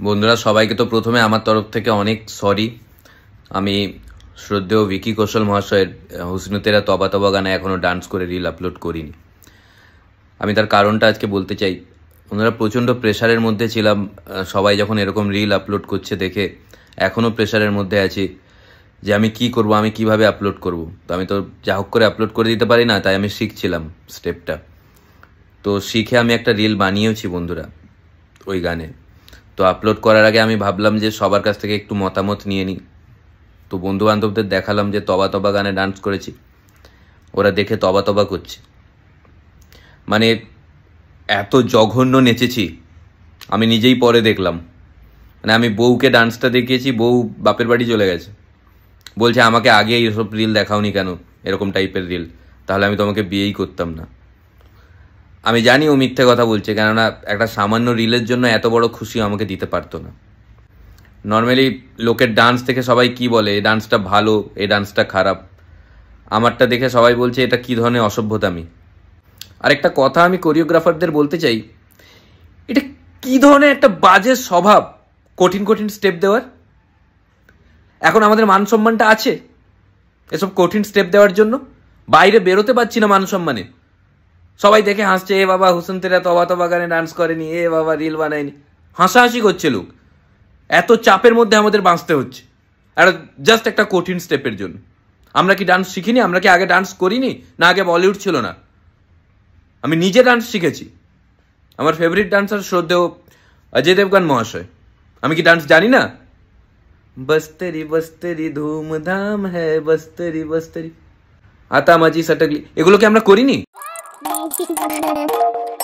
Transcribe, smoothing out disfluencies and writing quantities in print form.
বন্ধুরা সবাইকে তো প্রথমে আমার তরফ থেকে অনেক সরি। আমি শ্রদ্ধেয় ভিকি কৌশল মহাশয়ের হুসনু তেরা তবা তবা গানে এখনও ডান্স করে রিল আপলোড করিনি। আমি তার কারণটা আজকে বলতে চাই। বন্ধুরা প্রচণ্ড প্রেশারের মধ্যে ছিলাম, সবাই যখন এরকম রিল আপলোড করছে দেখে এখনও প্রেশারের মধ্যে আছি যে আমি কি করব, আমি কিভাবে আপলোড করব। তো আমি তো যা হোক করে আপলোড করে দিতে পারি না, তাই আমি শিখছিলাম স্টেপটা। তো শিখে আমি একটা রিল বানিয়েওছি বন্ধুরা ওই গানে। তো আপলোড করার আগে আমি ভাবলাম যে সবার কাছ থেকে একটু মতামত নিয়ে নিই। তো বন্ধু বান্ধবদের দেখালাম যে তবা তবা গানে ডান্স করেছি, ওরা দেখে তবা তবা করছে। মানে এত জঘন্য নেচেছি আমি নিজেই পরে দেখলাম। মানে আমি বউকে ডান্সটা দেখিয়েছি, বউ বাপের বাড়ি চলে গেছে, বলছে আমাকে আগে এইসব রিল দেখাওনি কেন, এরকম টাইপের রিল, তাহলে আমি তোমাকে বিয়েই করতাম না। আমি জানি ও মিথ্যে কথা বলছে, কেননা একটা সামান্য রিলের জন্য এত বড় খুশি আমাকে দিতে পারতো না। নর্মালি লোকের ডান্স দেখে সবাই কি বলে, এই ডান্সটা ভালো, এই ডান্সটা খারাপ। আমারটা দেখে সবাই বলছে এটা কি ধরনের অসভ্যতামি। আরেকটা কথা আমি কোরিওগ্রাফারদের বলতে চাই, এটা কি ধরনের একটা বাজে স্বভাব কঠিন কঠিন স্টেপ দেওয়ার। এখন আমাদের মান সম্মানটা আছে এসব কঠিন স্টেপ দেওয়ার জন্য? বাইরে বেরোতে পারছি না মান সম্মানে, সবাই দেখে হাসছে, এ বাবা হুসেন তেরা তবা তবা গানে ডান্স করেনি, এ বাবা রিল বানায়নি, হাসাহাসি করছে লোক। এত চাপের মধ্যে আমাদের বাঁচতে হচ্ছে আর জাস্ট একটা কঠিন স্টেপের জন্য। আমরা কি ডান্স শিখিনি? আমরা কি আগে ডান্স করিনি? না আগে বলিউড ছিল না? আমি নিজে ডান্স শিখেছি। আমার ফেভারিট ডান্সার শ্রদ্ধেয় অজয় দেবগন মহাশয়। আমি কি ডান্স জানি না? বস্তরি বস্তরি ধুমধাম হ্যাঁ বস্তরি বস্তরি আতা মাজি সটকলি, এগুলো কি আমরা করিনি?